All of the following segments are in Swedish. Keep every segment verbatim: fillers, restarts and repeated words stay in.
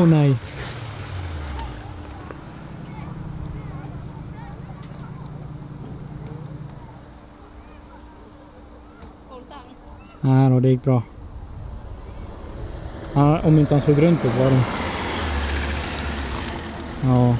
Oh nej. Nej då, det gick bra. Ja, om inte han såg runt det var det. Ja.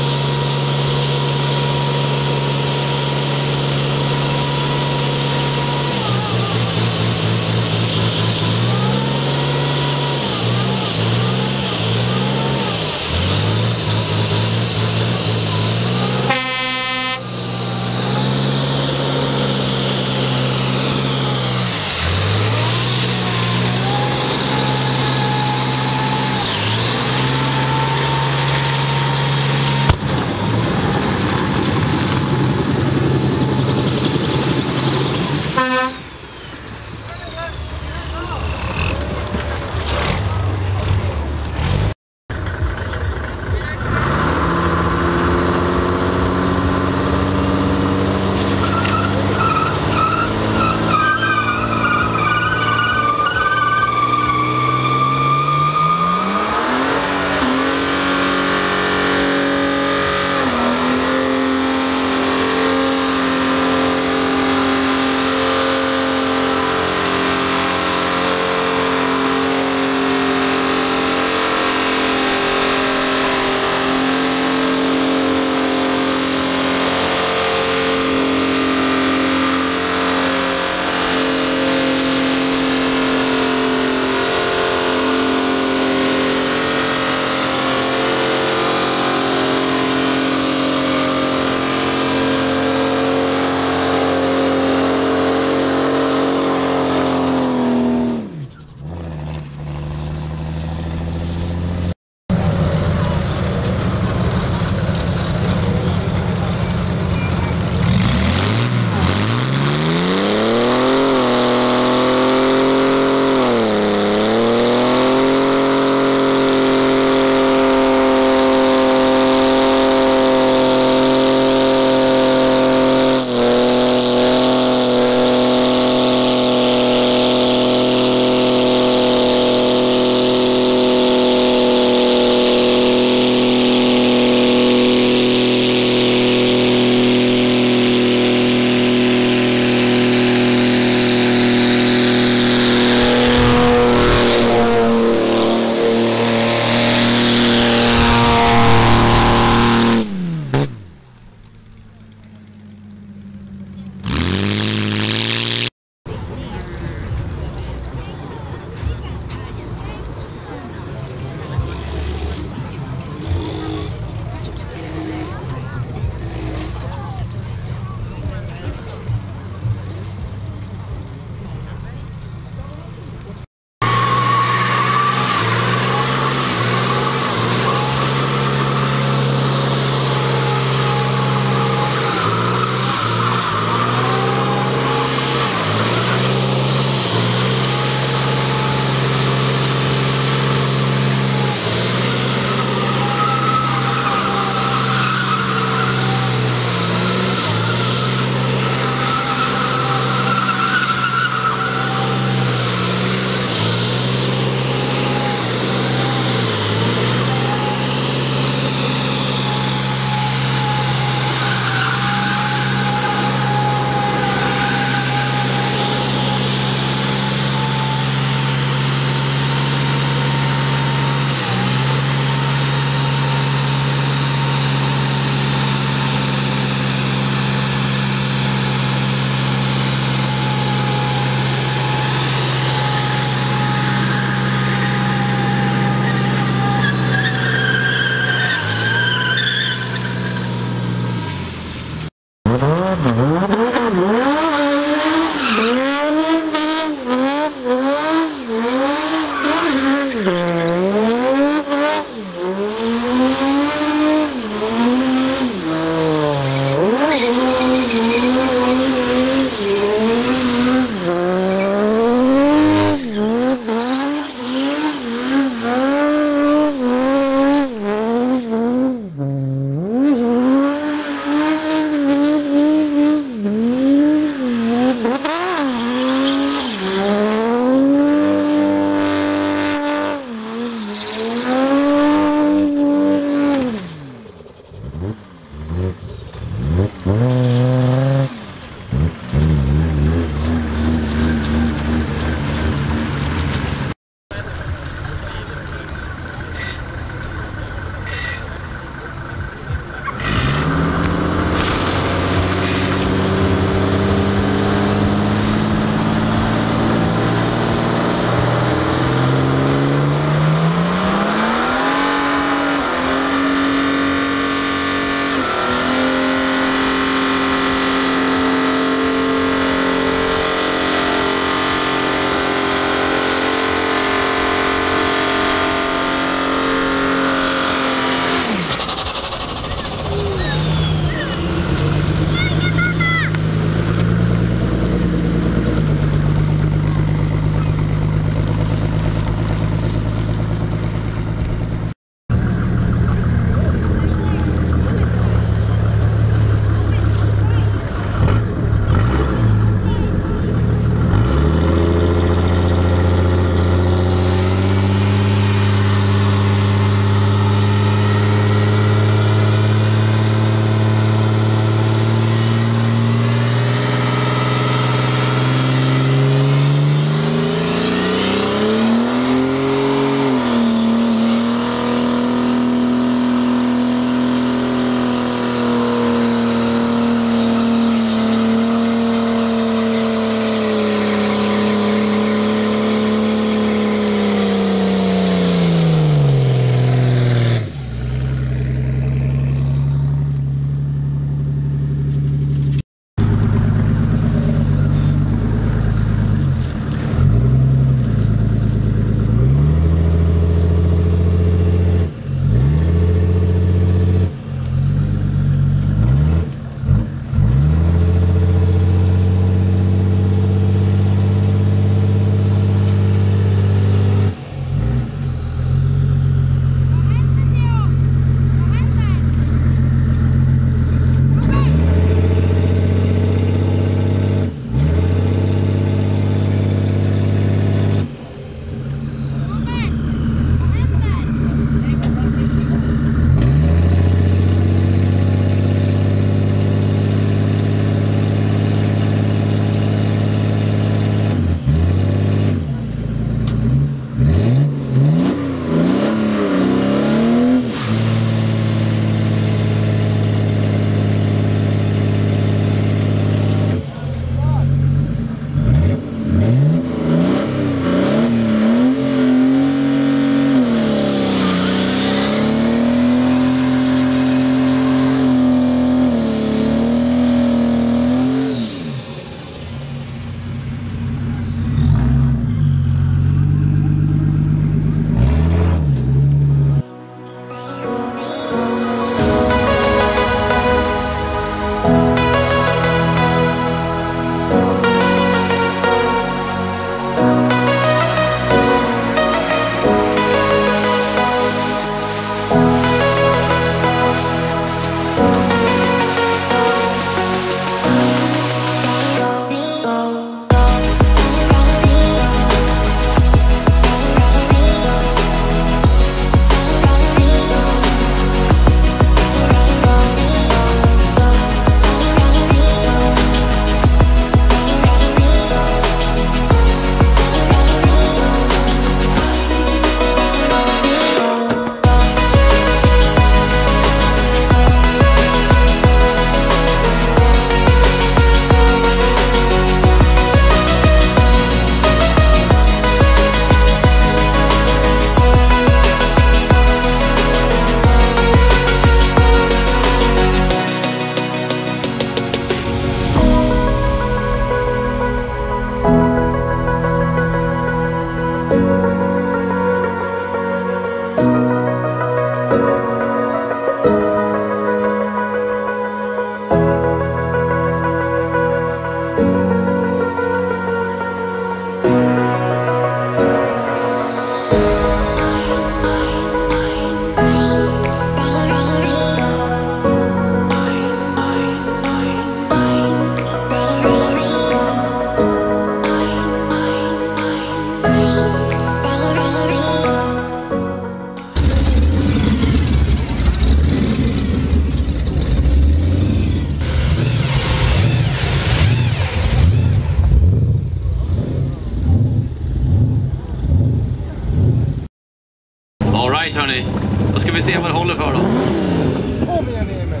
hörni. Då ska vi se vad det håller för då. Kom igen Emil.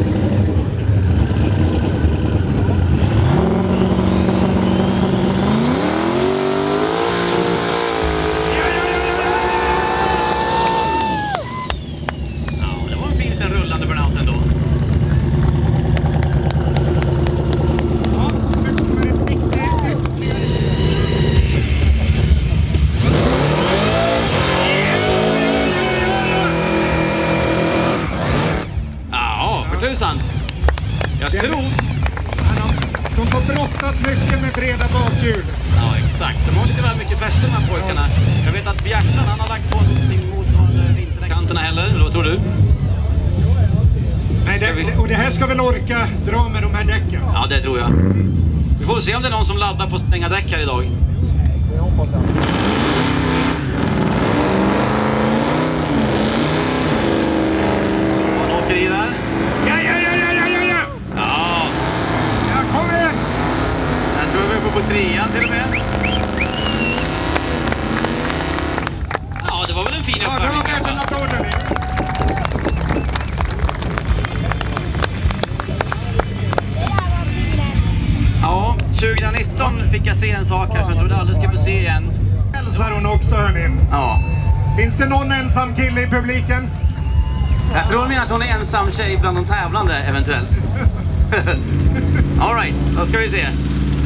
Ja, det var en fin liten rullande burnout ändå. Tusan. Jag det, tror... De får brottas mycket med breda bakhjul. Ja, exakt. De har lite väl mycket fäste de här pojkarna. Ja. Jag vet att Bjärsan, han har lagt på någonting motsvarande vinterkanterna heller. Eller vad tror du? Nej, det, vi... och det här ska väl orka dra med de här däcken? Ja, det tror jag. Vi får se om det är någon som laddar på att stänga däck här idag. Jag hoppas det. Man åker i där. Ja, ja, ja, ja, ja, ja, ja! Ja. Ja, kom igen! Jag tror vi är på, på trean till och med. Ja, det var väl en fin uppvärmning. Ja, det var värt en applåd. Ja, tjugonitton fick jag se en sak här som jag trodde aldrig ska få se igen. Hälsar hon också, hörni. Ja. Finns det någon ensam kille i publiken? Jag tror hon menar att hon är ensam tjej bland de tävlande, eventuellt. All right, då ska vi se.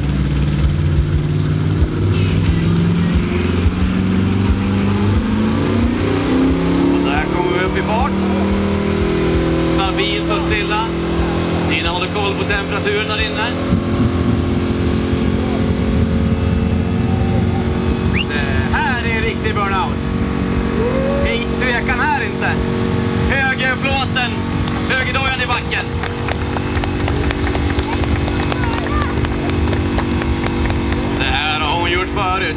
Och där kommer vi upp i fart. Stabilt och stilla. Nina håller koll på temperaturen där inne. Det här är en riktig burnout. Ingen tvekan här inte. Högerplåten, högerdojan i backen. Det här har hon gjort förut.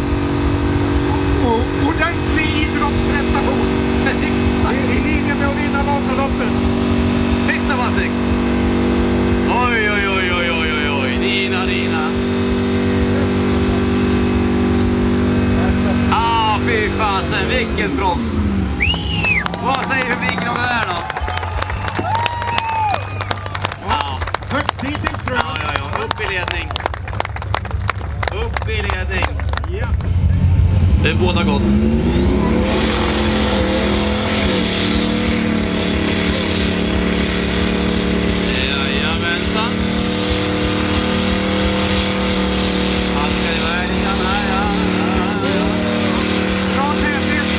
Och ordentlig idrottsprestation. I linje med att vinna Vasaloppet. Titta vad snyggt. Oj, oj, oj, oj, oj, oj, oj. Nina, Nina. Ah, fy fasen, vilken proffs. Vad säger publiken om det där då? Ja. Högt hittills tror jag. Ja, ja, ja. Upp i ledning. Upp i ledning. Ja. Det är båda gott. Jajamensan. Han ska iväg igen här, ja. Bra tävling.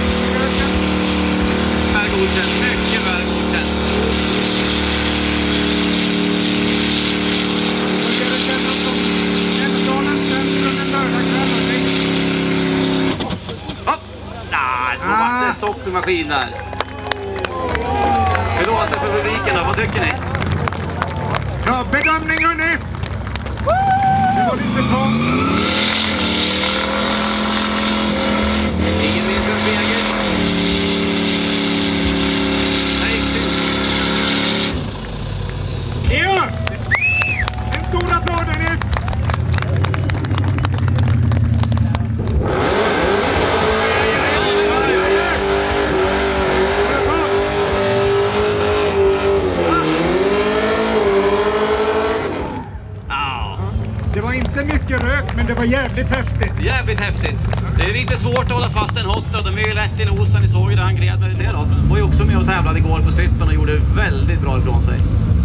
Väl godkänt, mycket väl godkänt. Det är det kännas som Älvdalens centrum en lördagkväll. Hopp! Nej, så vart det stopp i maskin där. Hur låter för publiken då? Vad tycker ni? Ja, bedömning hörni! Det var lite trångt. Ingen minns en spegel. Ja! En stor applåd hörni! Det var inte mycket rök, men det var jävligt häftigt. Jävligt häftigt. Det är lite svårt att hålla fast en hot och de är ju lätt i nosen. Ni såg ju det han gred med. Ser då. Var ju också med och tävlade igår på strippen och gjorde väldigt bra ifrån sig.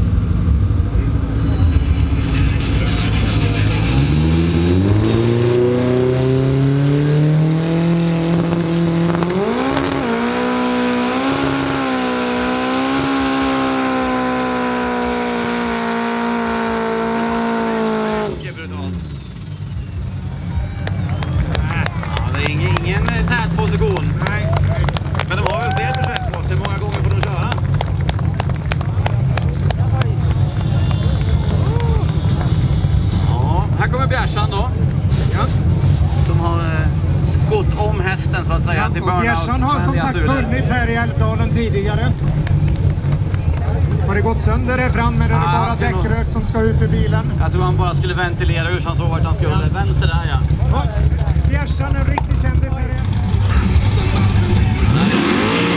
Position. Nej. Men de har väl fler försök på sig. Hur många gånger får de köra? Ja, här kommer Bjärsan då. Ja. Som har eh, skott om hästen så att säga Ja, till burnout. Bjärsan har som sagt vunnit här i Älvdalen tidigare. Har det gått sönder där framme? Är det Ah, bara däckrök nog... som ska ut ur bilen? Jag tror han bara skulle ventilera ur så han såg vart han skulle. Ja. Vänster där ja. Ja. Bjärsan, en riktig kändis här igen. Nej.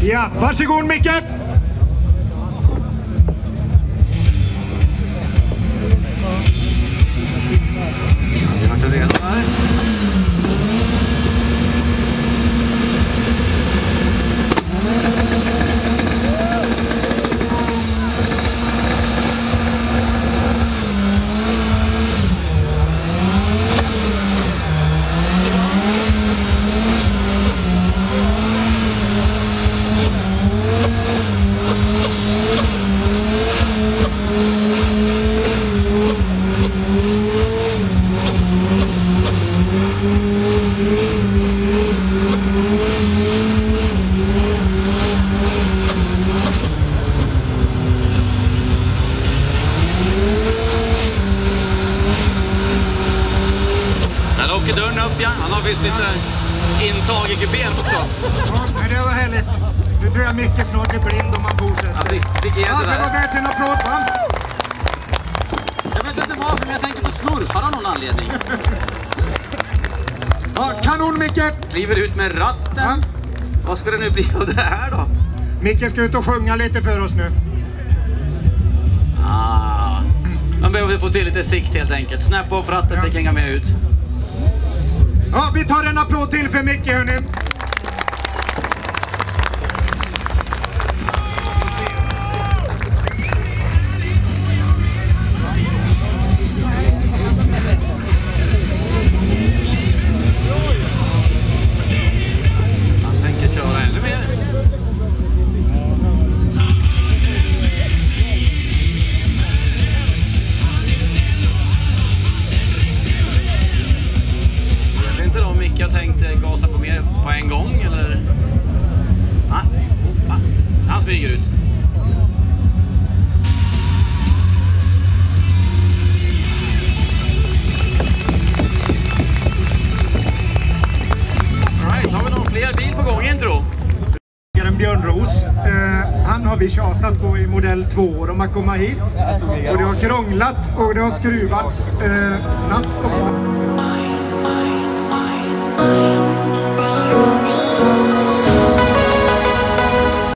Ja, varsågod Micke! Vi har redan här. Där åker dörren upp, ja. Han har visst lite intag i kupén också. Ja, men det var härligt. Nu tror jag Micke snart är blind om han fortsätter. Ja, fick, fick ge Ja, sig det var där. värt en applåd, va? Jag vet inte varför, men jag tänker på snurfar av någon anledning. Ja, kanon Micke! Kliver ut med ratten. Ja. Vad ska det nu bli av det här då? Micke ska ut och sjunga lite för oss nu. Ah, man behöver få till lite sikt helt enkelt. Snäppa upp ratten, Ja. fick hänga med ut. Ja, vi tar en applåd till för Micke, hörni. Han tänker köra ännu mer. Jag vet inte om Micke har tänkt gasa på mer på en gång eller... Ah, oh, ah. Han smyger ut. Alright, har vi någon fler bil på gång intro? En Björnros. Eh, han har vi tjatat på i modell två år om att komma hit. Och det har krånglat och det har skruvats eh, natt och